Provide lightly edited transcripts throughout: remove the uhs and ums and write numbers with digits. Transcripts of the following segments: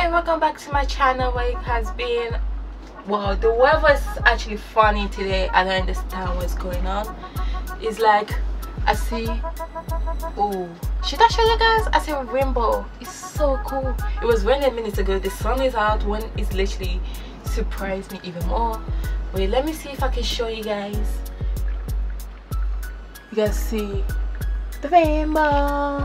Hi, welcome back to my channel. Where it has been, wow, the weather is actually funny today. I don't understand what's going on. It's like I see, oh, should I show you guys? I see a rainbow. It's so cool. It was raining minutes ago. The sun is out when it's literally surprised me even more. Wait, let me see if I can show you guys. You guys see the rainbow.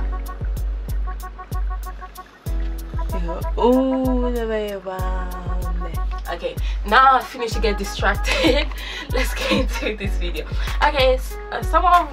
Oh, the way around. Okay, now I finished to get distracted. Let's get into this video. Okay, someone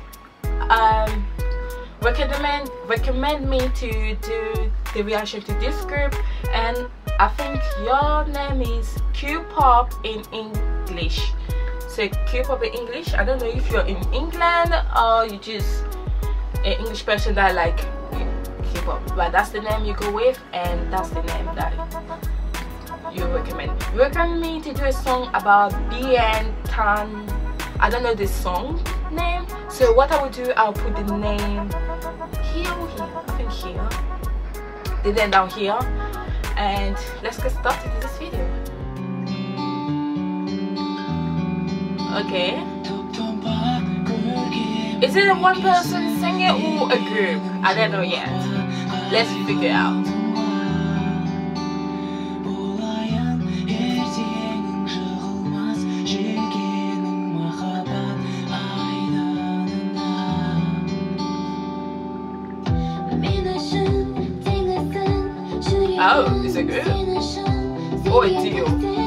recommend me to do the reaction to this group, and I think your name is Q-pop in English. So Q-pop in English. I don't know if you're in England or you just an English person that like K-pop, but that's the name you go with, and that's the name that you recommend. You recommend me to do a song about BN Tan. I don't know the song name, so what I will do, I'll put the name here or here. I think here. The name down here, and let's get started with this video. Okay. Is it a one person singing or a group? I don't know yet. Let's figure it out. Oh, is it good? Or a duo?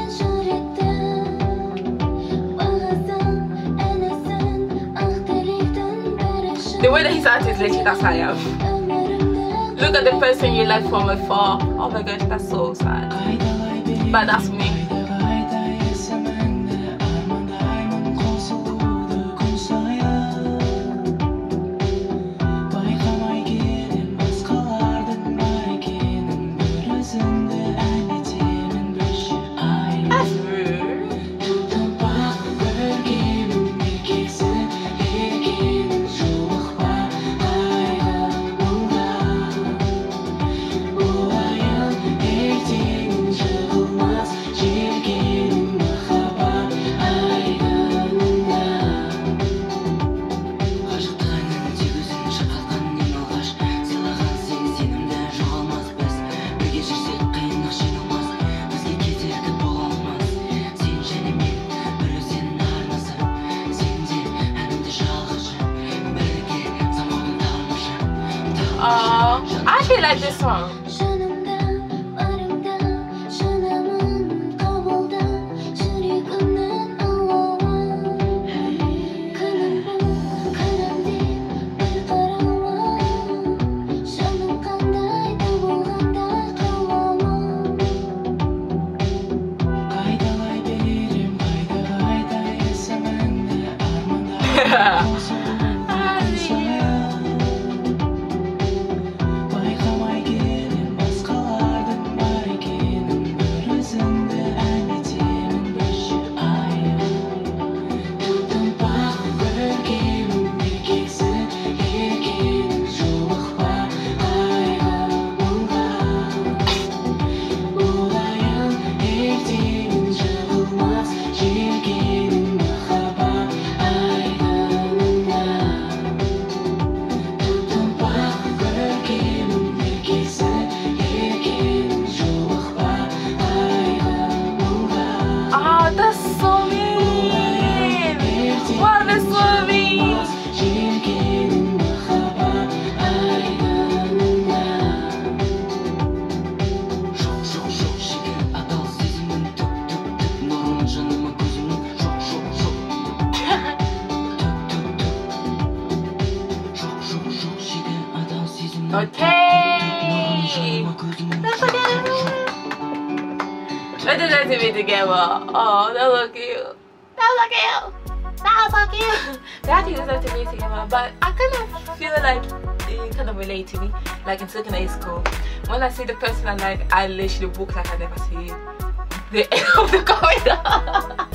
The way that he's acting is literally that's how I am. Look at the person you like from afar. Oh my gosh, that's so sad. But that's me. I actually like this song. Okay, let's look at it. Let's do that to me together. Oh, that look cute. That look cute. That so cute. They have to use that to me together, but I kind of feel like they kind of relate to me. Like in secondary school, when I see the person I like, I literally walk like I never see the end of the corridor.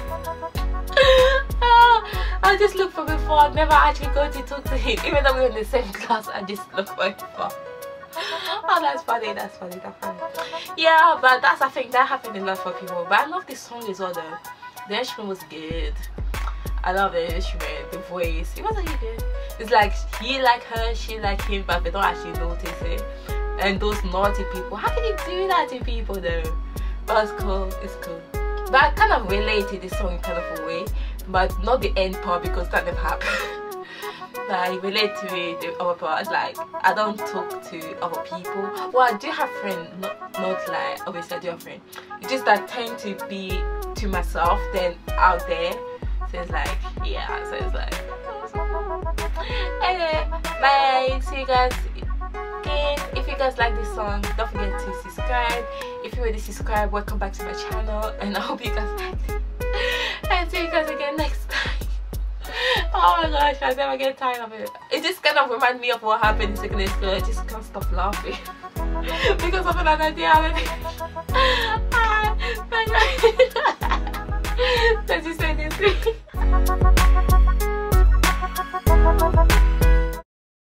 I just look for before. I never actually go to talk to him, even though we're in the same class. I just look for before. Oh, that's funny, that's funny, that's funny. Yeah, but that's, I think that happened a lot for people. But I love this song as well though. The instrument was good. I love the instrument, the voice. It was really good. It's like he like her, she like him, but they don't actually notice it. And those naughty people, how can you do that to people though? But it's cool, it's cool. But I kind of relate to this song in kind of a way, but not the end part because that never happened. But I relate to it, the other part. It's like I don't talk to other people. Well, I do have friends, not like obviously I do have friends. It's just that I tend to be to myself than out there. So it's like, yeah, so it's like, anyway, bye, see you guys again. If you guys like this song, don't forget to subscribe. If you already subscribed, welcome back to my channel, and I hope you guys liked it. And see you guys again next time. Oh my gosh, I never get tired of it. It just kind of reminds me of what happened in secondary school. I just can't stop laughing because of an idea. Bye guys.